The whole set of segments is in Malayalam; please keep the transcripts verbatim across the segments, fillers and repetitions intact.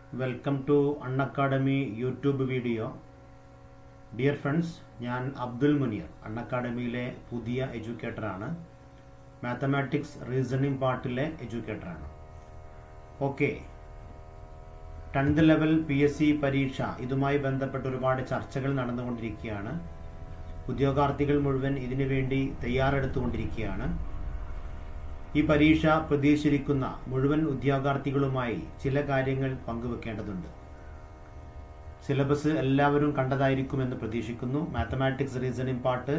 Welcome to Unacademy YouTube video. Dear friends, ഞാൻ അബ്ദുൽ മുനീർ അൺഅക്കാഡമിയിലെ പുതിയ എഡ്യൂക്കേറ്ററാണ്. മാത്തമാറ്റിക്സ് റീസണിംഗ് പാർട്ടിലെ എഡ്യൂക്കേറ്ററാണ്. Okay, tenth level P S C പരീക്ഷ ഇതുമായി ബന്ധപ്പെട്ട് ഒരുപാട് ചർച്ചകൾ നടന്നുകൊണ്ടിരിക്കുകയാണ്. ഉദ്യോഗാർത്ഥികൾ മുഴുവൻ ഇതിനു വേണ്ടി തയ്യാറെടുത്തുകൊണ്ടിരിക്കുകയാണ്. ഈ പരീക്ഷ പ്രതീക്ഷിച്ചിരിക്കുന്ന മുഴുവൻ ഉദ്യോഗാർത്ഥികളുമായി ചില കാര്യങ്ങൾ പങ്കുവെക്കേണ്ടതുണ്ട്. സിലബസ് എല്ലാവരും കണ്ടതായിരിക്കുമെന്ന് പ്രതീക്ഷിക്കുന്നു. മാത്തമാറ്റിക്സ് റീസണിംഗ് പാർട്ട്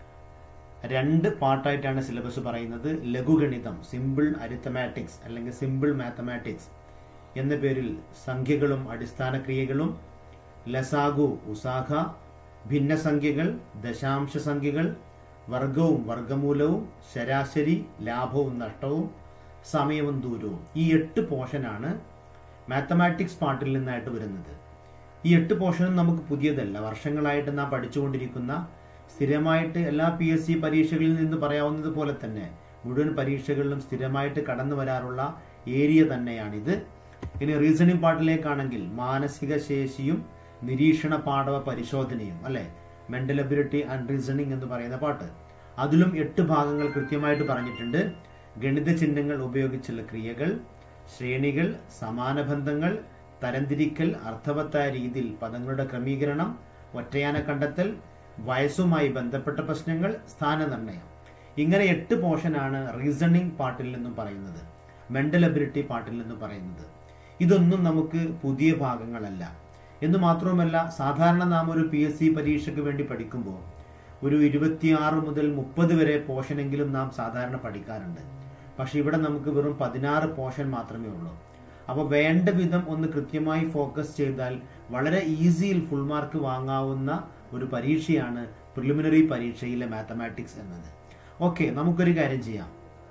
രണ്ട് പാർട്ടായിട്ടാണ് സിലബസ് പറയുന്നത്. ലഘുഗണിതം, സിമ്പിൾ അരിത്തമാറ്റിക്സ് അല്ലെങ്കിൽ സിമ്പിൾ മാത്തമാറ്റിക്സ് എന്ന പേരിൽ സംഖ്യകളും അടിസ്ഥാന ക്രിയകളും, ലസാഗു, ഉസാഖ, ഭിന്നസംഖ്യകൾ, ദശാംശ സംഖ്യകൾ, വർഗവും വർഗമൂലവും, ശരാശരി, ലാഭവും നഷ്ടവും, സമയവും ദൂരവും, ഈ എട്ട് പോർഷനാണ് മാത്തമാറ്റിക്സ് പാർട്ടിൽ നിന്നായിട്ട് വരുന്നത്. ഈ എട്ട് പോർഷനും നമുക്ക് പുതിയതല്ല. വർഷങ്ങളായിട്ട് നാം പഠിച്ചുകൊണ്ടിരിക്കുന്ന, സ്ഥിരമായിട്ട് എല്ലാ പി എസ് സി പരീക്ഷകളിൽ നിന്ന് പറയാവുന്നത് പോലെ തന്നെ മുഴുവൻ പരീക്ഷകളിലും സ്ഥിരമായിട്ട് കടന്നു വരാറുള്ള ഏരിയ തന്നെയാണിത്. ഇനി റീസണിംഗ് പാർട്ടിലേക്കാണെങ്കിൽ മാനസിക ശേഷിയും നിരീക്ഷണ പാഠവ പരിശോധനയും, അല്ലെ, മെന്റൽ എബിലിറ്റി ആൻഡ് റീസണിംഗ് എന്ന് പറയുന്ന പാട്ട്, അതിലും എട്ട് ഭാഗങ്ങൾ കൃത്യമായിട്ട് പറഞ്ഞിട്ടുണ്ട്. ഗണിത ചിഹ്നങ്ങൾ ഉപയോഗിച്ചുള്ള ക്രിയകൾ, ശ്രേണികൾ, സമാന ബന്ധങ്ങൾ, തരംതിരിക്കൽ, അർത്ഥവത്തായ രീതിയിൽ പദങ്ങളുടെ ക്രമീകരണം, ഒറ്റയാന കണ്ടെത്തൽ, വയസ്സുമായി ബന്ധപ്പെട്ട പ്രശ്നങ്ങൾ, സ്ഥാനനിർണയം, ഇങ്ങനെ എട്ട് പോർഷനാണ് റീസണിംഗ് പാർട്ടിൽ നിന്നും പറയുന്നത്, മെന്റൽ എബിലിറ്റി പാർട്ടിൽ നിന്നും പറയുന്നത്. ഇതൊന്നും നമുക്ക് പുതിയ ഭാഗങ്ങളല്ല. എന്ന് മാത്രവുമല്ല, സാധാരണ നാം ഒരു പി എസ് സി പരീക്ഷയ്ക്ക് വേണ്ടി പഠിക്കുമ്പോൾ ഒരു ഇരുപത്തിയാറ് മുതൽ മുപ്പത് വരെ പോർഷനെങ്കിലും നാം സാധാരണ പഠിക്കാറുണ്ട്. പക്ഷെ ഇവിടെ നമുക്ക് വെറും പതിനാറ് പോർഷൻ മാത്രമേ ഉള്ളൂ. അപ്പോൾ വേണ്ട വിധം ഒന്ന് കൃത്യമായി ഫോക്കസ് ചെയ്താൽ വളരെ ഈസിയിൽ ഫുൾ മാർക്ക് വാങ്ങാവുന്ന ഒരു പരീക്ഷയാണ് പ്രിലിമിനറി പരീക്ഷയിലെ മാത്തമാറ്റിക്സ് എന്നത്. ഓക്കെ, നമുക്കൊരു കാര്യം ചെയ്യാം.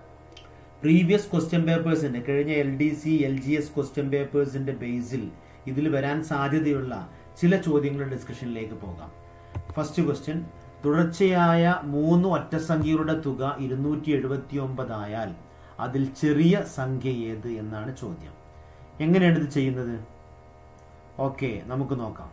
പ്രീവിയസ് ക്വസ്റ്റ്യൻ പേപ്പേഴ്സിന്റെ, കഴിഞ്ഞ L D C L G S question പേപ്പേഴ്സിന്റെ ബേസിൽ ഇതിൽ വരാൻ സാധ്യതയുള്ള ചില ചോദ്യങ്ങളുടെ ഡിസ്കഷനിലേക്ക് പോകാം. ഫസ്റ്റ് ക്വസ്റ്റ്യൻ, തുടർച്ചയായ മൂന്ന് ഒറ്റസംഖ്യകളുടെ തുക ഇരുന്നൂറ്റി എഴുപത്തി ഒമ്പത് ആയാൽ അതിൽ ചെറിയ സംഖ്യ ഏത് എന്നാണ് ചോദ്യം. എങ്ങനെയാണ് ഇത് ചെയ്യുന്നത്? ഓക്കെ, നമുക്ക് നോക്കാം.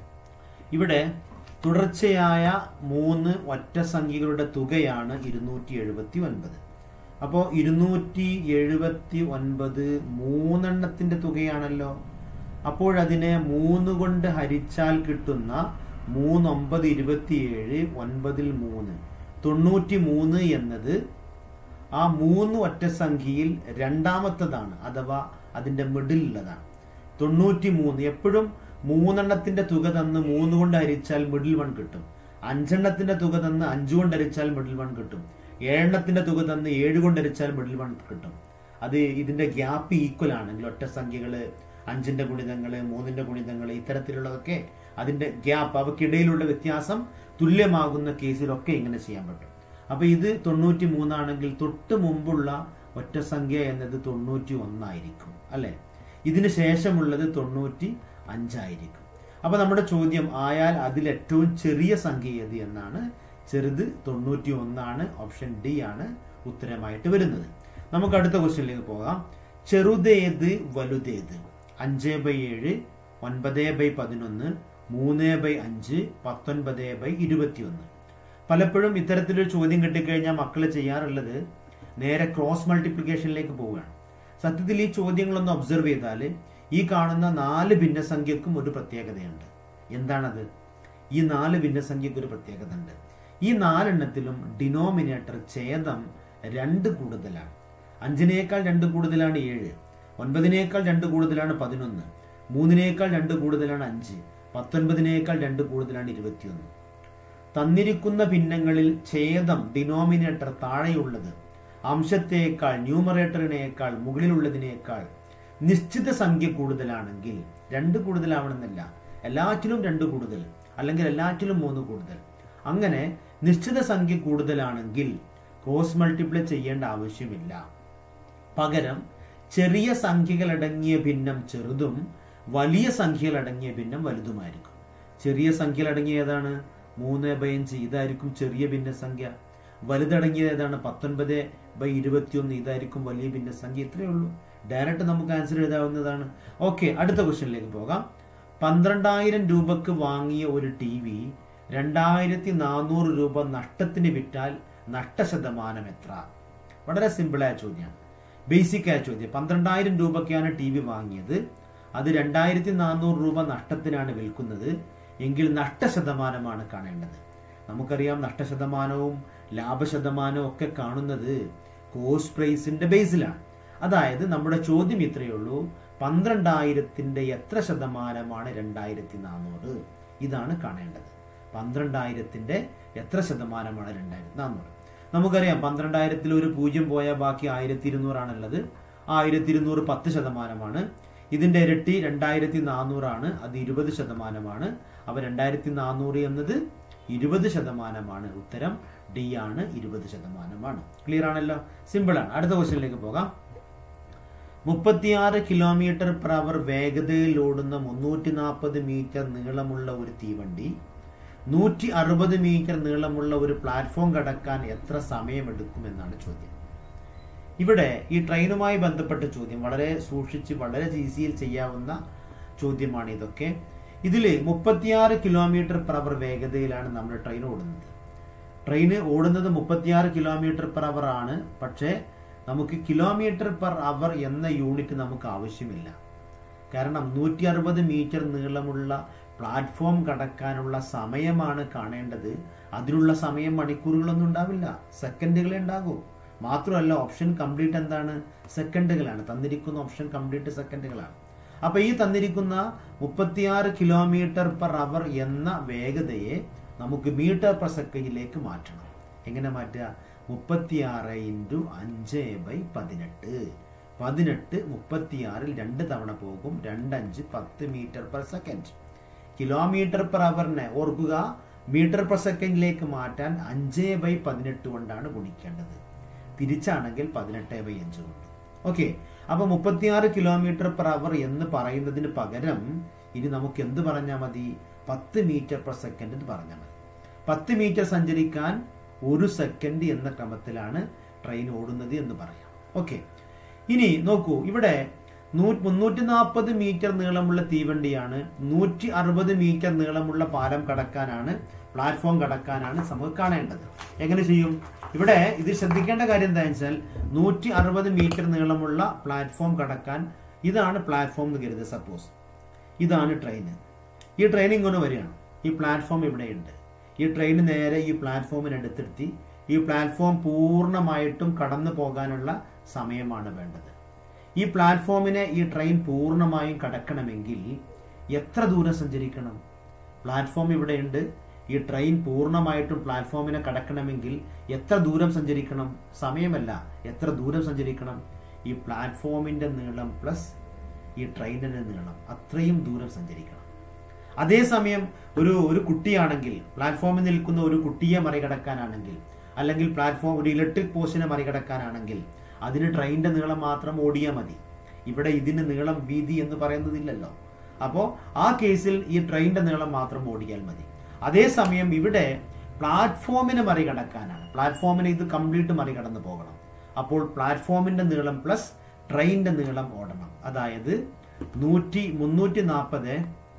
ഇവിടെ തുടർച്ചയായ മൂന്ന് ഒറ്റസംഖ്യകളുടെ തുകയാണ് ഇരുന്നൂറ്റി എഴുപത്തി ഒൻപത്. അപ്പോൾ ഇരുന്നൂറ്റി എഴുപത്തി ഒൻപത് മൂന്നെണ്ണത്തിന്റെ തുകയാണല്ലോ. അപ്പോഴതിനെ മൂന്ന് കൊണ്ട് ഹരിച്ചാൽ കിട്ടുന്ന മൂന്നൊമ്പത് ഇരുപത്തിയേഴ്, ഒൻപതിൽ മൂന്ന് തൊണ്ണൂറ്റി മൂന്ന് എന്നത് ആ മൂന്ന് ഒറ്റസംഖ്യയിൽ രണ്ടാമത്തതാണ്, അഥവാ അതിന്റെ മിഡിലുള്ളതാണ്. തൊണ്ണൂറ്റി മൂന്ന് എപ്പോഴും മൂന്നെണ്ണത്തിന്റെ തുക തന്ന് മൂന്ന് കൊണ്ട് ഹരിച്ചാൽ മിഡിൽ വൺ കിട്ടും. അഞ്ചെണ്ണത്തിന്റെ തുക തന്ന് അഞ്ചു കൊണ്ട് ഹരിച്ചാൽ മിഡിൽ വൺ കിട്ടും. ഏഴെണ്ണത്തിന്റെ തുക തന്ന് ഏഴ് കൊണ്ട് ഹരിച്ചാൽ മിഡിൽ വൺ കിട്ടും. അത് ഇതിന്റെ ഗ്യാപ്പ് ഈക്വൽ ആണെങ്കിൽ ഒറ്റസംഖ്യകള്, അഞ്ചിന്റെ ഗുണിതങ്ങള്, മൂന്നിന്റെ ഗുണിതങ്ങള്, ഇത്തരത്തിലുള്ളതൊക്കെ അതിന്റെ ഗ്യാപ്പ്, അവക്കിടയിലുള്ള വ്യത്യാസം തുല്യമാകുന്ന കേസിലൊക്കെ ഇങ്ങനെ ചെയ്യാൻ പറ്റും. അപ്പൊ ഇത് തൊണ്ണൂറ്റി മൂന്നാണെങ്കിൽ തൊട്ട് മുമ്പുള്ള ഒറ്റസംഖ്യ എന്നത് തൊണ്ണൂറ്റി ഒന്നായിരിക്കും, അല്ലെ? ഇതിന് ശേഷമുള്ളത് തൊണ്ണൂറ്റി അഞ്ചായിരിക്കും. അപ്പൊ നമ്മുടെ ചോദ്യം ആയാൽ അതിൽ ഏറ്റവും ചെറിയ സംഖ്യ ഏത് എന്നാണ്. ചെറുത് തൊണ്ണൂറ്റി ഒന്നാണ്. ഓപ്ഷൻ ഡി ആണ് ഉത്തരമായിട്ട് വരുന്നത്. നമുക്ക് അടുത്ത ക്വസ്റ്റ്യനിലേക്ക് പോകാം. ചെറുതേത് വലുതേത്? അഞ്ച് ബൈ ഏഴ്, ഒൻപത് ബൈ പതിനൊന്ന്, മൂന്ന് ബൈ അഞ്ച്, പത്തൊൻപത് ബൈ ഇരുപത്തി ഒന്ന്. പലപ്പോഴും ഇത്തരത്തിലൊരു ചോദ്യം കിട്ടിക്കഴിഞ്ഞാൽ മക്കള് ചെയ്യാറുള്ളത് നേരെ ക്രോസ് മൾട്ടിപ്ലിക്കേഷനിലേക്ക് പോവുകയാണ്. സത്യത്തിൽ ഈ ചോദ്യങ്ങളൊന്ന് ഒബ്സർവ് ചെയ്താൽ ഈ കാണുന്ന നാല് ഭിന്നസംഖ്യക്കും ഒരു പ്രത്യേകതയുണ്ട്. എന്താണത്? ഈ നാല് ഭിന്നസംഖ്യക്ക് ഒരു പ്രത്യേകത ഉണ്ട്. ഈ നാലെണ്ണത്തിലും ഡിനോമിനേറ്റർ, ഛേദം രണ്ട് കൂടുതലാണ്. അഞ്ചിനേക്കാൾ രണ്ട് കൂടുതലാണ് ഏഴ്, ഒൻപതിനേക്കാൾ രണ്ട് കൂടുതലാണ് പതിനൊന്ന്, മൂന്നിനേക്കാൾ രണ്ട് കൂടുതലാണ് അഞ്ച്, പത്തൊൻപതിനേക്കാൾ രണ്ട് കൂടുതലാണ് ഇരുപത്തിയൊന്ന്. തന്നിരിക്കുന്ന ഭിന്നങ്ങളിൽ ഛേദം, ഡിനോമിനേറ്റർ താഴെയുള്ളത് അംശത്തേക്കാൾ, ന്യൂമറേറ്ററിനേക്കാൾ മുകളിലുള്ളതിനേക്കാൾ നിശ്ചിത സംഖ്യ കൂടുതലാണെങ്കിൽ, രണ്ട് കൂടുതലാവണമെന്നില്ല, എല്ലാറ്റിലും രണ്ട് കൂടുതൽ അല്ലെങ്കിൽ എല്ലാറ്റിലും മൂന്ന് കൂടുതൽ, അങ്ങനെ നിശ്ചിത സംഖ്യ കൂടുതലാണെങ്കിൽ ക്രോസ് മൾട്ടിപ്ലൈ ചെയ്യേണ്ട ആവശ്യമില്ല. പകരം ചെറിയ സംഖ്യകളടങ്ങിയ ഭിന്നം ചെറുതും വലിയ സംഖ്യകളടങ്ങിയ ഭിന്നം വലുതുമായിരിക്കും. ചെറിയ സംഖ്യകളടങ്ങിയ ഏതാണ്? മൂന്ന് ബൈ അഞ്ച്, ഇതായിരിക്കും ചെറിയ ഭിന്നസംഖ്യ. വലുതടങ്ങിയത് ഏതാണ്? പത്തൊൻപത് ബൈ ഇരുപത്തിയൊന്ന്, ഇതായിരിക്കും വലിയ ഭിന്നസംഖ്യ. ഇത്രയേ ഉള്ളൂ. ഡയറക്റ്റ് നമുക്ക് ആൻസർ എഴുതാവുന്നതാണ്. ഓക്കെ, അടുത്ത ക്വസ്റ്റ്യനിലേക്ക് പോകാം. പന്ത്രണ്ടായിരം രൂപക്ക് വാങ്ങിയ ഒരു ടി വി രണ്ടായിരത്തി നാനൂറ് രൂപ നഷ്ടത്തിന് വിറ്റാൽ നഷ്ടശതമാനം എത്ര? വളരെ സിമ്പിളായ ചോദ്യമാണ്, ബേസിക് ആയ ചോദ്യം. പന്ത്രണ്ടായിരം രൂപയ്ക്കാണ് ടി വി വാങ്ങിയത്, അത് രണ്ടായിരത്തി നാനൂറ് രൂപ നഷ്ടത്തിനാണ് വിൽക്കുന്നത് എങ്കിൽ നഷ്ടശതമാനമാണ് കാണേണ്ടത്. നമുക്കറിയാം നഷ്ടശതമാനവും ലാഭശതമാനവും ഒക്കെ കാണുന്നത് കോസ്റ്റ് പ്രൈസിന്റെ ബേസിലാണ്. അതായത് നമ്മുടെ ചോദ്യം ഇത്രയേ ഉള്ളൂ, പന്ത്രണ്ടായിരത്തിന്റെ എത്ര ശതമാനമാണ് രണ്ടായിരത്തി നാനൂറ്? ഇതാണ് കാണേണ്ടത്. പന്ത്രണ്ടായിരത്തിന്റെ എത്ര ശതമാനമാണ് രണ്ടായിരത്തി നാനൂറ്? നമുക്കറിയാം പന്ത്രണ്ടായിരത്തിൽ ഒരു പൂജ്യം പോയാൽ ബാക്കി ആയിരത്തി ഇരുന്നൂറാണുള്ളത്. ആയിരത്തി ഇരുന്നൂറ് പത്ത് ശതമാനമാണ്. ഇതിന്റെ ഇരട്ടി രണ്ടായിരത്തി നാനൂറാണ്, അത് ഇരുപത് ശതമാനമാണ്. അപ്പൊ രണ്ടായിരത്തി നാനൂറ് എന്നത് ഇരുപത് ശതമാനമാണ്. ഉത്തരം ഡി ആണ്, ഇരുപത് ശതമാനമാണ്. ക്ലിയർ ആണല്ലോ, സിമ്പിൾ ആണ്. അടുത്ത ക്വസ്റ്റ്യനിലേക്ക് പോകാം. മുപ്പത്തിയാറ് കിലോമീറ്റർ പെർ അവർ വേഗതയിൽ ഓടുന്ന മുന്നൂറ്റി നാൽപ്പത് മീറ്റർ നീളമുള്ള ഒരു തീവണ്ടി നൂറ്റി അറുപത് മീറ്റർ നീളമുള്ള ഒരു പ്ലാറ്റ്ഫോം കടക്കാൻ എത്ര സമയമെടുക്കുമെന്നാണ് ചോദ്യം. ഇവിടെ ഈ ട്രെയിനുമായി ബന്ധപ്പെട്ട ചോദ്യം വളരെ സൂക്ഷിച്ച് വളരെ ഈസിയിൽ ചെയ്യാവുന്ന ചോദ്യമാണ് ഇതൊക്കെ. ഇതില് മുപ്പത്തിയാറ് കിലോമീറ്റർ പെർ അവർ വേഗതയിലാണ് നമ്മൾ ട്രെയിൻ ഓടുന്നത്. ട്രെയിൻ ഓടുന്നത് മുപ്പത്തിയാറ് കിലോമീറ്റർ പെർ അവർ ആണ്. പക്ഷേ നമുക്ക് കിലോമീറ്റർ പെർ അവർ എന്ന യൂണിറ്റ് നമുക്ക് ആവശ്യമില്ല. കാരണം നൂറ്റി അറുപത് മീറ്റർ നീളമുള്ള പ്ലാറ്റ്ഫോം കടക്കാനുള്ള സമയമാണ് കാണേണ്ടത്. അതിനുള്ള സമയം മണിക്കൂറുകളൊന്നും ഉണ്ടാവില്ല, സെക്കൻഡുകളെ ഉണ്ടാകൂ. മാത്രമല്ല ഓപ്ഷൻ കംപ്ലീറ്റ് എന്താണ്? സെക്കൻഡുകളാണ്. തന്നിരിക്കുന്ന ഓപ്ഷൻ കംപ്ലീറ്റ് സെക്കൻഡുകളാണ്. അപ്പൊ ഈ തന്നിരിക്കുന്ന മുപ്പത്തിയാറ് കിലോമീറ്റർ പെർ അവർ എന്ന വേഗതയെ നമുക്ക് മീറ്റർ പെർ സെക്കൻഡിലേക്ക് മാറ്റണം. എങ്ങനെ മാറ്റുക? മുപ്പത്തിയാറ് ഇൻറ്റു അഞ്ച് ബൈ പതിനെട്ട്. പതിനെട്ട് മുപ്പത്തിയാറിൽ രണ്ട് തവണ പോകും. രണ്ടഞ്ച് പത്ത് metre per second. Kilometre per അവറിനെ ഓർക്കുക, മീറ്റർ പെർ സെക്കൻഡിലേക്ക് മാറ്റാൻ അഞ്ച് ബൈ പതിനെട്ട് കൊണ്ടാണ് ഗുണിക്കേണ്ടത്. തിരിച്ചാണെങ്കിൽ പതിനെട്ട് ബൈ അഞ്ച് കൊണ്ട്. ഓക്കെ, അപ്പൊ മുപ്പത്തിയാറ് കിലോമീറ്റർ പെർ അവർ എന്ന് പറയുന്നതിന് പകരം ഇനി നമുക്ക് എന്ത് പറഞ്ഞാൽ മതി? പത്ത് മീറ്റർ പെർ സെക്കൻഡ് എന്ന് പറഞ്ഞാൽ മതി. പത്ത് മീറ്റർ സഞ്ചരിക്കാൻ ഒരു സെക്കൻഡ് എന്ന ക്രമത്തിലാണ് ട്രെയിൻ ഓടുന്നത് എന്ന് പറയാം. ഓക്കെ, ഇനി നോക്കൂ, ഇവിടെ മുന്നൂറ്റി നാൽപ്പത് മീറ്റർ നീളമുള്ള തീവണ്ടിയാണ്. നൂറ്റി അറുപത് മീറ്റർ നീളമുള്ള പാലം കടക്കാനാണ്, പ്ലാറ്റ്ഫോം കടക്കാനാണ് നമുക്ക് കാണേണ്ടത്. എങ്ങനെ ചെയ്യും? ഇവിടെ ഇത് ശ്രദ്ധിക്കേണ്ട കാര്യം എന്താ വെച്ചാൽ നൂറ്റി അറുപത് മീറ്റർ നീളമുള്ള പ്ലാറ്റ്ഫോം കടക്കാൻ, ഇതാണ് പ്ലാറ്റ്ഫോം എന്ന് കരുതുക. സപ്പോസ് ഇതാണ് ട്രെയിന്. ഈ ട്രെയിൻ ഇങ്ങനെ വരികയാണ്. ഈ പ്ലാറ്റ്ഫോം ഇവിടെയുണ്ട്. ഈ ട്രെയിൻ നേരെ ഈ പ്ലാറ്റ്ഫോമിനടുത്തെത്തി ഈ പ്ലാറ്റ്ഫോം പൂർണ്ണമായിട്ടും കടന്നു പോകാനുള്ള സമയമാണ് വേണ്ടത്. ഈ പ്ലാറ്റ്ഫോമിനെ ഈ ട്രെയിൻ പൂർണ്ണമായും കടക്കണമെങ്കിൽ എത്ര ദൂരം സഞ്ചരിക്കണം? പ്ലാറ്റ്ഫോം ഇവിടെയുണ്ട്. ഈ ട്രെയിൻ പൂർണ്ണമായിട്ടും പ്ലാറ്റ്ഫോമിനെ കടക്കണമെങ്കിൽ എത്ര ദൂരം സഞ്ചരിക്കണം? സമയമല്ല, എത്ര ദൂരം സഞ്ചരിക്കണം? ഈ പ്ലാറ്റ്ഫോമിന്റെ നീളം പ്ലസ് ഈ ട്രെയിനിന്റെ നീളം, അത്രയും ദൂരം സഞ്ചരിക്കണം. അതേസമയം ഒരു ഒരു കുട്ടിയാണെങ്കിൽ, പ്ലാറ്റ്ഫോമിൽ നിൽക്കുന്ന ഒരു കുട്ടിയെ മറികടക്കാനാണെങ്കിൽ, അല്ലെങ്കിൽ പ്ലാറ്റ്ഫോം ഒരു ഇലക്ട്രിക് പോസ്റ്റിനെ മറികടക്കാനാണെങ്കിൽ അതിന് ട്രെയിനിന്റെ നീളം മാത്രം ഓടിയാൽ മതി. ഇവിടെ ഇതിന് നീളം വീതി എന്ന് പറയുന്നതില്ലല്ലോ. അപ്പോൾ ആ കേസിൽ ഈ ട്രെയിനിന്റെ നീളം മാത്രം ഓടിയാൽ മതി. അതേസമയം ഇവിടെ പ്ലാറ്റ്ഫോമിനെ മറികടക്കാനാണ്. പ്ലാറ്റ്ഫോമിനെ ഇത് കംപ്ലീറ്റ് മറികടന്ന് പോകണം. അപ്പോൾ പ്ലാറ്റ്ഫോമിന്റെ നീളം പ്ലസ് ട്രെയിനിന്റെ നീളം ഓടണം. അതായത് നൂറ്റി മുന്നൂറ്റി നാൽപ്പത്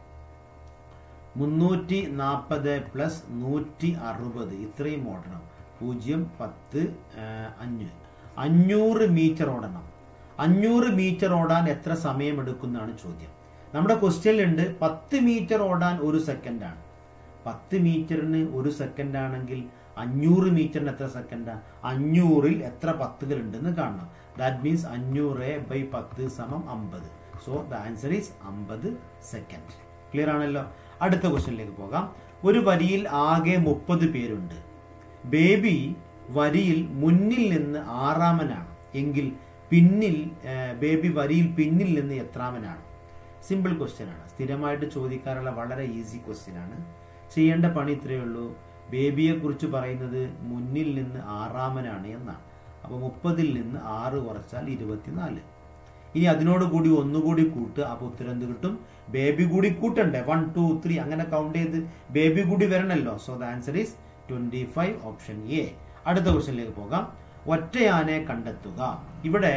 മുന്നൂറ്റി നാൽപ്പത് പ്ലസ് നൂറ്റി അറുപത് ഇത്രയും ഓടണം. പൂജ്യം പത്ത് അഞ്ഞൂറ് അഞ്ഞൂറ് മീറ്റർ ഓടണം. അഞ്ഞൂറ് മീറ്റർ ഓടാൻ എത്ര സമയം എടുക്കുന്നതാണ് ചോദ്യം. നമ്മുടെ ക്വസ്റ്റ്യനിലുണ്ട് പത്ത് മീറ്റർ ഓടാൻ ഒരു സെക്കൻഡാണ്. പത്ത് മീറ്ററിന് ഒരു സെക്കൻഡ് ആണെങ്കിൽ അഞ്ഞൂറ് മീറ്ററിന് എത്ര സെക്കൻഡാ? അഞ്ഞൂറിൽ എത്ര പത്തുകൾ ഉണ്ടെന്ന് കാണണം. ദാറ്റ് മീൻസ് അഞ്ഞൂറ് ബൈ പത്ത് സമം അമ്പത്. സോ ദ ആൻസർ ഈസ് അമ്പത് സെക്കൻഡ്. ക്ലിയർ ആണല്ലോ. അടുത്ത ക്വസ്റ്റ്യനിലേക്ക് പോകാം. ഒരു വരിയിൽ ആകെ മുപ്പത് പേരുണ്ട്. ബേബി വരിയിൽ മുന്നിൽ നിന്ന് ആറാമനാണ് എങ്കിൽ പിന്നിൽ ബേബി വരിയിൽ പിന്നിൽ നിന്ന് എത്രാമനാണ്? സിമ്പിൾ ക്വസ്റ്റ്യൻ ആണ്, സ്ഥിരമായിട്ട് ചോദിക്കാറുള്ള വളരെ ഈസി ക്വസ്റ്റ്യൻ ആണ്. ചെയ്യേണ്ട പണി ഇത്രയേ ഉള്ളൂ. ബേബിയെ കുറിച്ച് പറയുന്നത് മുന്നിൽ നിന്ന് ആറാമനാണ് എന്നാണ്. അപ്പൊ മുപ്പതിൽ നിന്ന് ആറ് കുറച്ചാൽ ഇരുപത്തിനാല്. ഇനി അതിനോട് കൂടി ഒന്നുകൂടി കൂട്ടുക. അപ്പൊ ഉത്തരം എന്ത് കിട്ടും? ബേബി കൂടി കൂട്ടണ്ടേ? വൺ ടു ത്രീ അങ്ങനെ കൗണ്ട് ചെയ്ത് ബേബി കൂടി വരണല്ലോ. So the answer is twenty five, option A. അടുത്ത ക്വസ്റ്റ്യനിലേക്ക് പോകാം. ഒറ്റയാനെ കണ്ടെത്തുക. ഇവിടെ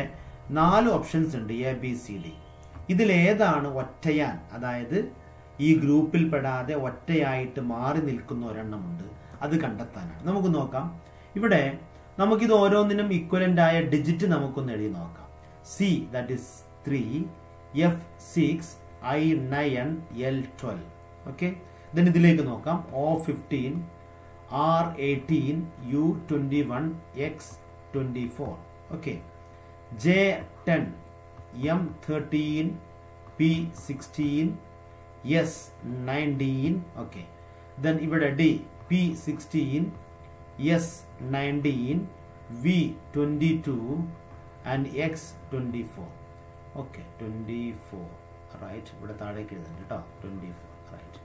നാല് ഓപ്ഷൻസ് ഉണ്ട്, എ ബി സി ഡി. ഇതിലേതാണ് ഒറ്റയാൻ, അതായത് ഈ ഗ്രൂപ്പിൽ പെടാതെ ഒറ്റയായിട്ട് മാറി നിൽക്കുന്ന ഒരെണ്ണമുണ്ട്, അത് കണ്ടെത്താനാണ്. നമുക്ക് നോക്കാം. ഇവിടെ നമുക്കിത് ഓരോന്നിനും ഇക്വലന്റ് ആയ ഡിജിറ്റ് നമുക്കൊന്ന് എഴുതി നോക്കാം. C that is three, F six, I nine, L twelve. Okay, then ഇതിലേക്ക് നോക്കാം. O fifteen, R eighteen, U twenty one, X twenty four. Okay, J ten, M thirteen, P sixteen, S nineteen. Okay, then ഇവിടെ D P sixteen, S nineteen, V twenty two and X twenty four. Okay, twenty four right. ഇവിടെ താഴേക്ക് എഴുതുന്നുണ്ട് കേട്ടോ, ട്വന്റി ഫോർ റൈറ്റ്.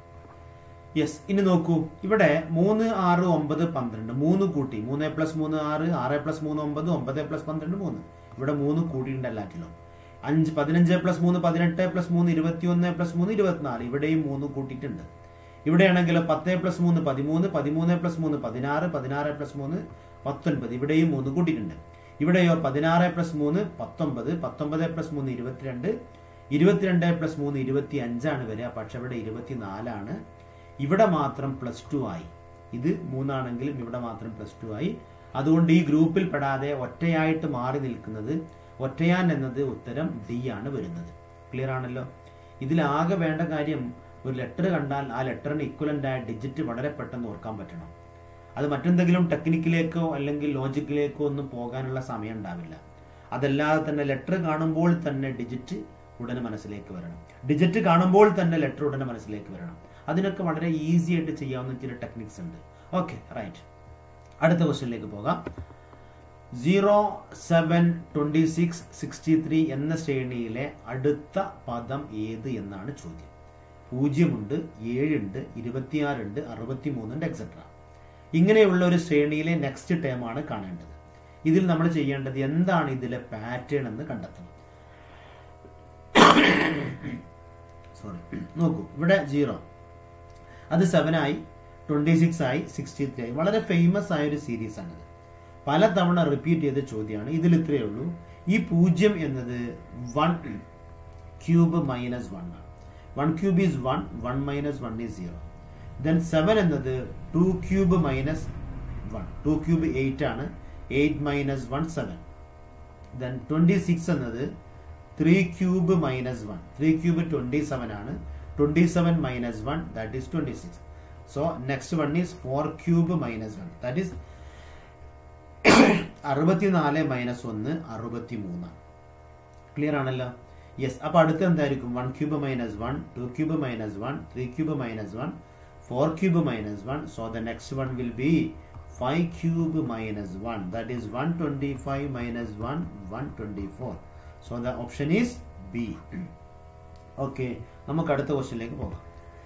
യെസ്, ഇനി നോക്കൂ. ഇവിടെ മൂന്ന് ആറ് ഒമ്പത് പന്ത്രണ്ട് മൂന്ന് കൂട്ടി, മൂന്ന് പ്ലസ് മൂന്ന് ആറ്, ആറ് പ്ലസ് മൂന്ന് ഒമ്പത്, ഒമ്പത് പ്ലസ് പന്ത്രണ്ട് മൂന്ന്. ഇവിടെ മൂന്ന് കൂട്ടിയിട്ടുണ്ട് എല്ലാറ്റിലും. അഞ്ച് പതിനഞ്ച് പ്ലസ് മൂന്ന് പതിനെട്ട് പ്ലസ് മൂന്ന് ഇരുപത്തി ഒന്ന് പ്ലസ് മൂന്ന് ഇരുപത്തിനാല്. ഇവിടെയും മൂന്ന് കൂട്ടിയിട്ടുണ്ട്. ഇവിടെയാണെങ്കിലോ പത്ത് പ്ലസ് മൂന്ന് പതിമൂന്ന്, പതിമൂന്ന് പ്ലസ് മൂന്ന് പതിനാറ്, പതിനാറ് പ്ലസ് മൂന്ന് പത്തൊൻപത്. ഇവിടെയും മൂന്ന് കൂട്ടിയിട്ടുണ്ട്. ഇവിടെയോ പതിനാറ് പ്ലസ് മൂന്ന് പത്തൊമ്പത്, പത്തൊമ്പത് പ്ലസ് മൂന്ന് ഇരുപത്തിരണ്ട്, ഇരുപത്തിരണ്ട് പ്ലസ് മൂന്ന് ഇരുപത്തി അഞ്ചാണ് വരിക. പക്ഷെ ഇവിടെ ഇരുപത്തിനാലാണ്. ഇവിടെ മാത്രം പ്ലസ് ടു ആയി. ഇത് മൂന്നാണെങ്കിലും ഇവിടെ മാത്രം പ്ലസ് ടു ആയി. അതുകൊണ്ട് ഈ ഗ്രൂപ്പിൽ പെടാതെ ഒറ്റയായിട്ട് മാറി നിൽക്കുന്നത് ഒറ്റയാൻ എന്നത് ഉത്തരം ഡി ആണ് വരുന്നത്. ക്ലിയർ ആണല്ലോ. ഇതിലാകെ വേണ്ട കാര്യം ഒരു ലെറ്റർ കണ്ടാൽ ആ ലെറ്ററിന് ഇക്വലന്റ് ആയ ഡിജിറ്റ് വളരെ പെട്ടെന്ന് ഓർക്കാൻ പറ്റണം. അത് മറ്റെന്തെങ്കിലും ടെക്നിക്കിലേക്കോ അല്ലെങ്കിൽ ലോജിക്കിലേക്കോ ഒന്നും പോകാനുള്ള സമയം ഉണ്ടാവില്ല. അതല്ലാതെ തന്നെ ലെറ്റർ കാണുമ്പോൾ തന്നെ ഡിജിറ്റ് ഉടനെ മനസ്സിലേക്ക് വരണം. ഡിജിറ്റ് കാണുമ്പോൾ തന്നെ ലെറ്റർ ഉടനെ മനസ്സിലേക്ക് വരണം. അതിനൊക്കെ വളരെ ഈസി ആയിട്ട് ചെയ്യാവുന്ന ചില ടെക്നിക്സ് ഉണ്ട്. Okay right. അടുത്ത ക്വസ്റ്റ്യനിലേക്ക് പോകാം. Zero seven twenty six sixty three എന്ന ശ്രേണിയിലെ അടുത്ത പദം ഏത് എന്നാണ് ചോദ്യം. പൂജ്യമുണ്ട്, ഏഴുണ്ട്, ഇരുപത്തിയാറുണ്ട്, അറുപത്തി മൂന്നുണ്ട്, എക്സെട്ര. ഇങ്ങനെയുള്ള ഒരു ശ്രേണിയിലെ നെക്സ്റ്റ് ടേം ആണ് കാണേണ്ടത്. ഇതിൽ നമ്മൾ ചെയ്യേണ്ടത് എന്താണ് ഇതിലെ പാറ്റേൺ എന്ന് കണ്ടെത്തണം. സോറി, നോക്കൂ. ഇവിടെ സീറോ, അത് സെവൻ ആയി, ട്വന്റി സിക്സ് ആയി, സിക്സ്റ്റി ത്രീ ആയി. വളരെ ഫേമസ് ആയ ഒരു സീരീസ് ആണിത്. പല തവണ റിപ്പീറ്റ് ചെയ്ത ചോദ്യമാണ്. ഇതിൽ ഇത്രയേ ഉള്ളൂ. ഈ പൂജ്യം എന്നത് വൺ ക്യൂബ് മൈനസ് വൺ ആണ്. One cube is one, one minus one is zero. Then seven എന്നത് two cube minus one, two cube eight ആണ്, eight minus one seven. Then twenty six എന്നത് three cube minus one, three cube twenty seven ആണ്, twenty seven minus one that is twenty six. So next one is four cube minus one that is അറുപത്തിനാല് മൈനസ് ഒന്ന് അറുപത്തി മൂന്ന്. ക്ലിയർ ആണല്ലോ. യെസ്. അപ്പൊ അടുത്ത് എന്തായിരിക്കും? One cube minus one, two cube minus one, three cube minus one, four cube minus one. So the next one will be five cube minus one that is one twenty five minus one, one twenty four. So the option is B. Okay, നമുക്ക് അടുത്ത ക്വസ്റ്റ്യനിലേക്ക് പോകാം.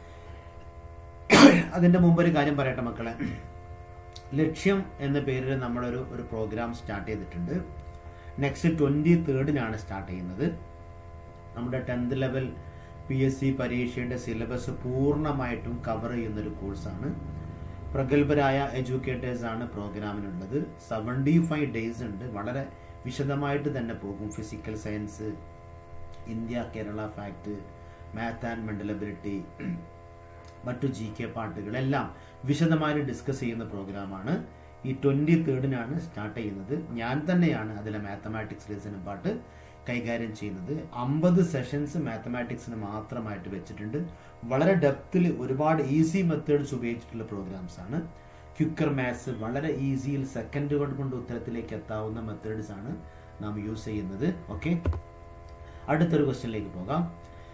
അതിന്റെ മുമ്പ് ഒരു കാര്യം പറയട്ടെ മക്കളെ. ലക്ഷ്യം എന്ന പേരിൽ നമ്മളൊരു ഒരു പ്രോഗ്രാം സ്റ്റാർട്ട് ചെയ്തിട്ടുണ്ട്. നെക്സ്റ്റ് ട്വന്റി തേർഡിനാണ് സ്റ്റാർട്ട് ചെയ്യുന്നത്. നമ്മുടെ tenth level P S C പരീക്ഷയുടെ സിലബസ് പൂർണ്ണമായിട്ടും കവർ ചെയ്യുന്നൊരു കോഴ്സാണ്. പ്രഗത്ഭരായ എഡ്യൂക്കേറ്റേഴ്സ് ആണ് പ്രോഗ്രാമിനുള്ളത്. സെവൻറ്റി ഫൈവ് ഡേയ്സ് ഉണ്ട്. വളരെ വിശദമായിട്ട് തന്നെ പോകും. Physical science, India Kerala fact, math and mental ability, മറ്റു ജി കെ പാട്ടുകളെല്ലാം വിശദമായി ഡിസ്കസ് ചെയ്യുന്ന പ്രോഗ്രാമാണ്. ഈ ട്വന്റി തേർഡിനാണ് സ്റ്റാർട്ട് ചെയ്യുന്നത്. ഞാൻ തന്നെയാണ് അതിലെ മാത്തമാറ്റിക്സ് റീസണിംഗ് പാർട്ട് കൈകാര്യം ചെയ്യുന്നത്. അമ്പത് സെഷൻസ് മാത്തമാറ്റിക്സിന് മാത്രമായിട്ട് വെച്ചിട്ടുണ്ട്. വളരെ ഡെപ്തിൽ ഒരുപാട് ഈസി മെത്തേഡ്സ് ഉപയോഗിച്ചിട്ടുള്ള പ്രോഗ്രാംസ് ആണ്. ക്വിക്കർ മാത്സ് വളരെ ഈസിയിൽ സെക്കൻഡുകൾ കൊണ്ട് ഉത്തരത്തിലേക്ക് എത്താവുന്ന മെത്തേഡ്സ് ആണ് നാം യൂസ് ചെയ്യുന്നത്. ഓക്കെ, അടുത്തൊരു ക്വസ്റ്റ്യനിലേക്ക് പോകാം.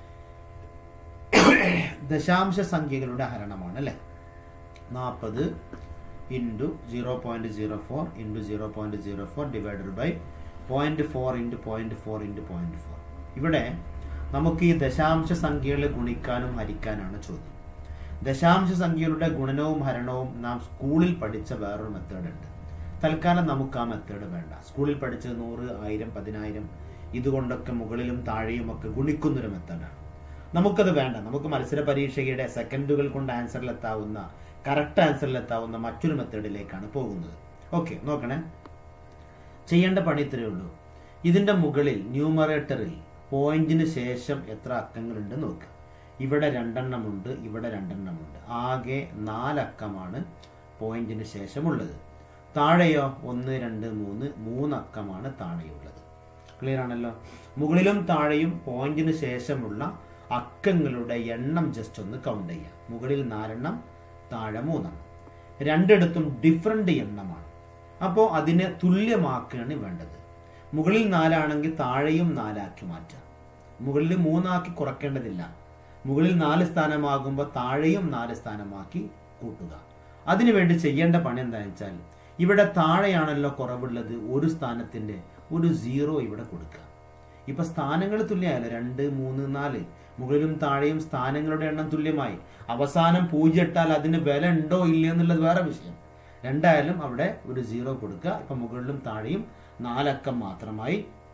ദശാംശ സംഖ്യകളുടെ ഹരണമാണ് അല്ലെ. നാൽപ്പത് into zero point zero four into zero point zero four divided by point four into point four into point four. ഇവിടെ നമുക്ക് ഈ ദശാംശ സംഖ്യകളെ ഗുണിക്കാനും ഹരിക്കാനാണ് ചോദ്യം. ദശാംശ സംഖ്യകളുടെ ഗുണനവും ഹരണവും നാം സ്കൂളിൽ പഠിച്ച വേറൊരു മെത്തേഡ് ഉണ്ട്. തൽക്കാലം നമുക്ക് ആ മെത്തേഡ് വേണ്ട. സ്കൂളിൽ പഠിച്ചത് നൂറ്, ആയിരം, പതിനായിരം ഇതുകൊണ്ടൊക്കെ മുകളിലും താഴെയും ഒക്കെ ഗുണിക്കുന്നൊരു മെത്തേഡാണ്. നമുക്കത് വേണ്ട. നമുക്ക് മത്സര പരീക്ഷയുടെ സെക്കൻഡുകൾ കൊണ്ട് ആൻസറിലെത്താവുന്ന കറക്റ്റ് ആൻസറിലെത്താവുന്ന മറ്റൊരു മെത്തേഡിലേക്കാണ് പോകുന്നത്. ഓക്കെ, നോക്കണേ. ചെയ്യേണ്ട പണി ഇത്രയേ ഉള്ളൂ. ഇതിന്റെ മുകളിൽ ന്യൂമറേറ്ററിൽ പോയിന്റിന് ശേഷം എത്ര അക്കങ്ങളുണ്ട് നോക്കുക. ഇവിടെ രണ്ടെണ്ണമുണ്ട്, ഇവിടെ രണ്ടെണ്ണമുണ്ട്. ആകെ നാലക്കമാണ് പോയിന്റിന് ശേഷമുള്ളത്. താഴെയോ ഒന്ന് രണ്ട് മൂന്ന് മൂന്നക്കമാണ് താഴെയുള്ളത്. ക്ലിയർ ആണല്ലോ. മുകളിലും താഴെയും പോയിന്റിന് ശേഷമുള്ള അക്കങ്ങളുടെ എണ്ണം ജസ്റ്റ് ഒന്ന് കൗണ്ട് ചെയ്യാം. മുകളിൽ നാലെണ്ണം, താഴെ മൂന്നെണ്ണം. രണ്ടിടത്തും ഡിഫറെന്റ് എണ്ണമാണ്. അപ്പോൾ അതിനെ തുല്യമാക്കുകയാണ് വേണ്ടത്. മുകളിൽ നാലാണെങ്കിൽ താഴെയും നാലാക്കി മാറ്റാം. മുകളിൽ മൂന്നാക്കി കുറയ്ക്കേണ്ടതില്ല. മുകളിൽ നാല് സ്ഥാനമാകുമ്പോൾ താഴെയും നാല് സ്ഥാനമാക്കി കൂട്ടുക. അതിനുവേണ്ടി ചെയ്യേണ്ട പണി എന്താണെന്ന് വെച്ചാൽ, ഇവിടെ താഴെയാണല്ലോ കുറവുള്ളത്, ഒരു സ്ഥാനത്തിന്റെ ഒരു സീറോ ഇവിടെ കൊടുക്കുക. ഇപ്പൊ സ്ഥാനങ്ങൾ തുല്യമായല്ലോ, രണ്ട് മൂന്ന് നാല്. മുകളിലും താഴെയും സ്ഥാനങ്ങളുടെ എണ്ണം തുല്യമായി. അവസാനം പൂജ്യം ഇട്ടാൽ അതിന് വില ഉണ്ടോ ഇല്ലയോ എന്നുള്ളത് വേറെ വിഷയം. രണ്ടായാലും അവിടെ ഒരു സീറോ കൊടുക്കുക. ഇപ്പൊ മുകളിലും താഴെയും നാലക്കം മാത്രമായി.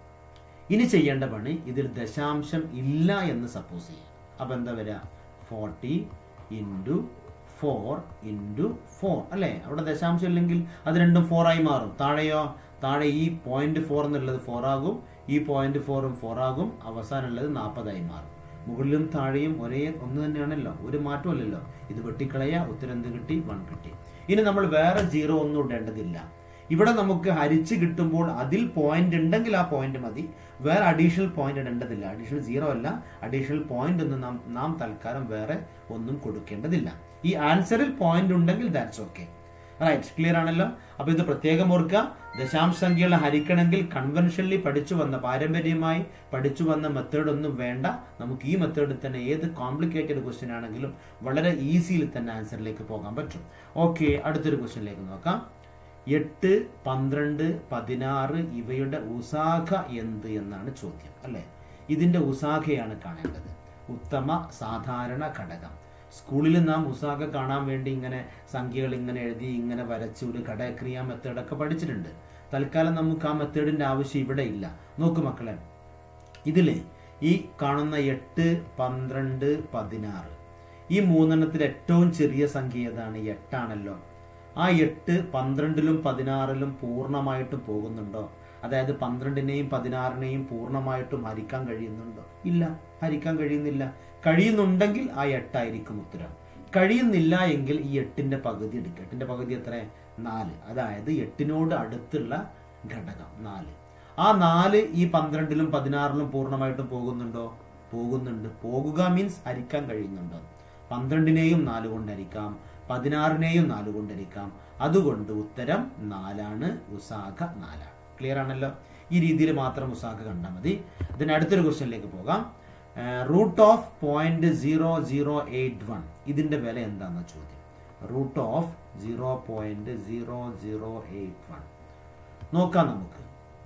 ഇനി ചെയ്യേണ്ട പണി, ഇതിൽ ദശാംശം ഇല്ല എന്ന് സപ്പോസ് ചെയ്യാം. അപ്പൊ എന്താ വരിക? Forty into four into four അല്ലേ? അവിടെ ദശാംശം ഇല്ലെങ്കിൽ അത് രണ്ടും ഫോർ ആയി മാറും. താഴെയോ? താഴെ ഈ പോയിന്റ് ഫോർ എന്നുള്ളത് ഫോർ ആകും, ഈ പോയിന്റ് ഫോറും ഫോർ ആകും, അവസാനം ഉള്ളത് നാൽപ്പതായി മാറും. മുകളിലും താഴെയും ഒരേ ഒന്ന് തന്നെയാണല്ലോ, ഒരു മാറ്റമല്ലല്ലോ. ഇത് വെട്ടിക്കളയ, ഉത്തരം എന്ത് കിട്ടി? വൺ കിട്ടി. ഇനി നമ്മൾ വേറെ സീറോ ഒന്നും ഇടേണ്ടതില്ല. ഇവിടെ നമുക്ക് ഹരിച്ച് കിട്ടുമ്പോൾ അതിൽ പോയിന്റ് ഉണ്ടെങ്കിൽ ആ പോയിന്റ് മതി. വേറെ അഡീഷണൽ പോയിന്റ് ഇടേണ്ടതില്ല. അഡീഷണൽ സീറോ അല്ല, അഡീഷണൽ പോയിന്റ് ഒന്നും നാം നാം തൽക്കാലം വേറെ ഒന്നും കൊടുക്കേണ്ടതില്ല. ഈ ആൻസറിൽ പോയിന്റ് ഉണ്ടെങ്കിൽ ദാറ്റ്സ് ഓക്കെ. റൈറ്റ്, ക്ലിയർ ആണല്ലോ. അപ്പൊ ഇത് പ്രത്യേകം ഓർക്കുക. ദശാംശ സംഖ്യകളെ ഹരിക്കണമെങ്കിൽ കൺവെൻഷനലി പഠിച്ചു വന്ന, പാരമ്പര്യമായി പഠിച്ചു വന്ന മെത്തേഡ് ഒന്നും വേണ്ട. നമുക്ക് ഈ മെത്തേഡിൽ തന്നെ ഏത് കോംപ്ലിക്കേറ്റഡ് ക്വസ്റ്റ്യൻ ആണെങ്കിലും വളരെ ഈസിയിൽ തന്നെ ആൻസറിലേക്ക് പോകാൻ പറ്റും. ഓക്കെ, അടുത്തൊരു ക്വസ്റ്റ്യനിലേക്ക് നോക്കാം. എട്ട്, പന്ത്രണ്ട്, പതിനാറ് ഇവയുടെ ഉസാഖ എന്ത് എന്നാണ് ചോദ്യം അല്ലെ? ഇതിന്റെ ഉസാഖയാണ് കാണേണ്ടത്. ഉത്തമ സാധാരണ ഘടകം. സ്കൂളിൽ നാം ഉസാഖ കാണാൻ വേണ്ടി ഇങ്ങനെ സംഖ്യകൾ ഇങ്ങനെ എഴുതി ഇങ്ങനെ വരച്ച് ഒരു ഘടകക്രിയ മെത്തേഡൊക്കെ പഠിച്ചിട്ടുണ്ട്. തൽക്കാലം നമുക്ക് ആ മെത്തേഡിന്റെ ആവശ്യം ഇവിടെ ഇല്ല. നോക്കു മക്കളെ, ഇതില് ഈ കാണുന്ന എട്ട്, പന്ത്രണ്ട്, പതിനാറ് ഈ മൂന്നെണ്ണത്തിൽ ഏറ്റവും ചെറിയ സംഖ്യ ഏതാണ്? എട്ടാണല്ലോ. ആ എട്ട് പന്ത്രണ്ടിലും പതിനാറിലും പൂർണ്ണമായിട്ടും പോകുന്നുണ്ടോ? അതായത് പന്ത്രണ്ടിനെയും പതിനാറിനെയും പൂർണ്ണമായിട്ടും ഹരിക്കാൻ കഴിയുന്നുണ്ടോ? ഇല്ല, ഹരിക്കാൻ കഴിയുന്നില്ല. കഴിയുന്നുണ്ടെങ്കിൽ ആ എട്ടായിരിക്കും ഉത്തരം. കഴിയുന്നില്ല എങ്കിൽ ഈ എട്ടിന്റെ പകുതി എടുക്കുക. എട്ടിന്റെ പകുതി എത്ര? നാല്. അതായത് എട്ടിനോട് അടുത്തുള്ള ഘടകം നാല്. ആ നാല് ഈ പന്ത്രണ്ടിലും പതിനാറിലും പൂർണ്ണമായിട്ടും പോകുന്നുണ്ടോ? പോകുന്നുണ്ട്. പോകുക മീൻസ് ഹരിക്കാൻ കഴിയുന്നുണ്ടോ? പന്ത്രണ്ടിനെയും നാല് കൊണ്ട് ഹരിക്കാം, പതിനാറിനെയും നാല് കൊണ്ട് ഹരിക്കാം. അതുകൊണ്ട് ഉത്തരം നാലാണ്. ഉസാഖ നാലാണ്. ക്ലിയർ ആണല്ലോ. ഈ രീതിയിൽ മാത്രം ഉസാഖ കണ്ടാൽ മതി. ഇതിന് അടുത്തൊരു ക്വസ്റ്റ്യനിലേക്ക് പോകാം. Root of point zero zero eight one ഇതിന്റെ വില എന്താണെന്ന ചോദ്യം. Root of zero point zero zero eight one നോക്കാം നമുക്ക്.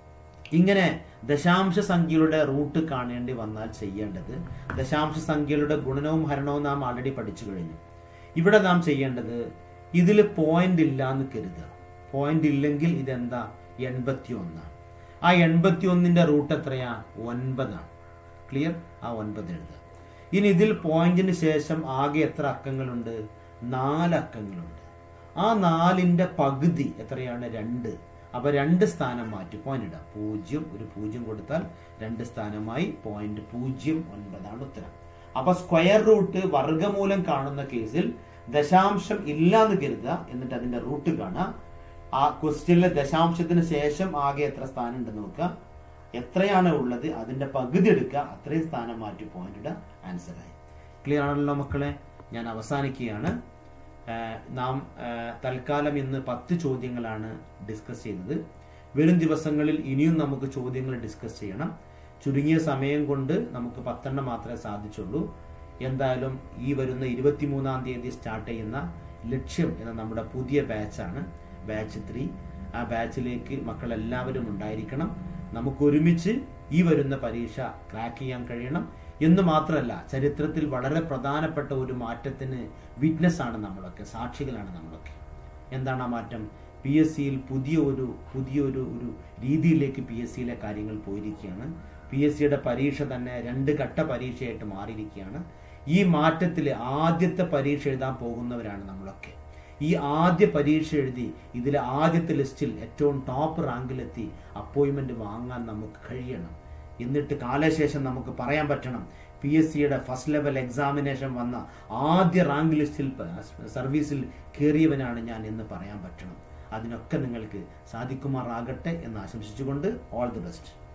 ഇങ്ങനെ ദശാംശ സംഖ്യയുടെ റൂട്ട് കാണേണ്ടി വന്നാൽ ചെയ്യേണ്ടത്, ദശാംശ സംഖ്യയുടെ ഗുണനവും ഹരണവും നാം ആൾറെഡി പഠിച്ചു കഴിഞ്ഞു. ഇവിടെ നാം ചെയ്യേണ്ടത്, ഇതിൽ പോയിന്റ് ഇല്ല എന്ന് കരുതുക. പോയിന്റ് ഇല്ലെങ്കിൽ ഇതെന്താ? എൺപത്തി ഒന്നാണ്. ആ എൺപത്തി ഒന്നിന്റെ റൂട്ട് എത്രയാ? ഒൻപതാണ്. ക്ലിയർ? ആ ഒൻപത് എഴുതുക. ഇനി ഇതിൽ പോയിന്റിന് ശേഷം ആകെ എത്ര അക്കങ്ങളുണ്ട്? നാല് അക്കങ്ങളുണ്ട്. ആ നാലിന്റെ പകുതി എത്രയാണ്? രണ്ട്. അപ്പൊ രണ്ട് സ്ഥാനം മാറ്റി പോയിന്റ് ഇടാം. പൂജ്യം, ഒരു പൂജ്യം കൊടുത്താൽ രണ്ട് സ്ഥാനമായി. പോയിന്റ് പൂജ്യം ഒൻപതാണ് ഉത്തരം. അപ്പൊ സ്ക്വയർ റൂട്ട് വർഗമൂലം കാണുന്ന കേസിൽ ദശാംശം ഇല്ല എന്ന് കരുതുക, എന്നിട്ട് അതിന്റെ റൂട്ട് കാണുക. ആ ക്വസ്റ്റ്യനിലെ ദശാംശത്തിന് ശേഷം ആകെ എത്ര സ്ഥാനം ഉണ്ടെന്ന് നോക്കുക. എത്രയാണ് ഉള്ളത് അതിന്റെ പകുതി എടുക്കുക, അത്രയും സ്ഥാനം മാറ്റി പോയിന്റ് ഇടുക. ആൻസറായി. ക്ലിയർ ആണല്ലോ മക്കളെ? ഞാൻ അവസാനിക്കുകയാണ്. നാം തൽക്കാലം ഇന്ന് പത്ത് ചോദ്യങ്ങളാണ് ഡിസ്കസ് ചെയ്തത്. വരും ദിവസങ്ങളിൽ ഇനിയും നമുക്ക് ചോദ്യങ്ങൾ ഡിസ്കസ് ചെയ്യണം. ചുരുങ്ങിയ സമയം കൊണ്ട് നമുക്ക് പത്തെണ്ണം മാത്രമേ സാധിച്ചുള്ളൂ. എന്തായാലും ഈ വരുന്ന ഇരുപത്തിമൂന്നാം തീയതി സ്റ്റാർട്ട് ചെയ്യുന്ന ലക്ഷ്യം എന്ന നമ്മുടെ പുതിയ ബാച്ചാണ്, ബാച്ച് ത്രീ. ആ ബാച്ചിലേക്ക് മക്കൾ എല്ലാവരും ഉണ്ടായിരിക്കണം. നമുക്ക് ഒരുമിച്ച് ഈ വരുന്ന പരീക്ഷ ക്രാക്ക് ചെയ്യാൻ കഴിയണം എന്ന് മാത്രമല്ല, ചരിത്രത്തിൽ വളരെ പ്രധാനപ്പെട്ട ഒരു മാറ്റത്തിന് വിറ്റ്നസ് ആണ് നമ്മളൊക്കെ, സാക്ഷികളാണ് നമ്മളൊക്കെ. എന്താണ് ആ മാറ്റം? പി എസ് സിയിൽ പുതിയ ഒരു പുതിയൊരു ഒരു രീതിയിലേക്ക് പി എസ് സിയിലെ കാര്യങ്ങൾ പോയിരിക്കുകയാണ്. പി എസ് സിയുടെ പരീക്ഷ തന്നെ രണ്ട് ഘട്ട പരീക്ഷയായിട്ട് മാറിയിരിക്കുകയാണ്. ഈ മാറ്റത്തിൽ ആദ്യത്തെ പരീക്ഷ എഴുതാൻ പോകുന്നവരാണ് നമ്മളൊക്കെ. ഈ ആദ്യ പരീക്ഷ എഴുതി ഇതിലെ ആദ്യത്തെ ലിസ്റ്റിൽ ഏറ്റവും ടോപ്പ് റാങ്കിലെത്തി അപ്പോയിൻമെന്റ് വാങ്ങാൻ നമുക്ക് കഴിയണം. എന്നിട്ട് കാലശേഷം നമുക്ക് പറയാൻ പറ്റണം, പി എസ് സിയുടെ ഫസ്റ്റ് ലെവൽ എക്സാമിനേഷൻ വന്ന ആദ്യ റാങ്ക് ലിസ്റ്റിൽ സർവീസിൽ കയറിയവനാണ് ഞാൻ എന്ന് പറയാൻ പറ്റണം. അതിനൊക്കെ നിങ്ങൾക്ക് സാധിക്കുമാറാകട്ടെ എന്ന് ആശംസിച്ചുകൊണ്ട് ഓൾ ദി ബെസ്റ്റ്.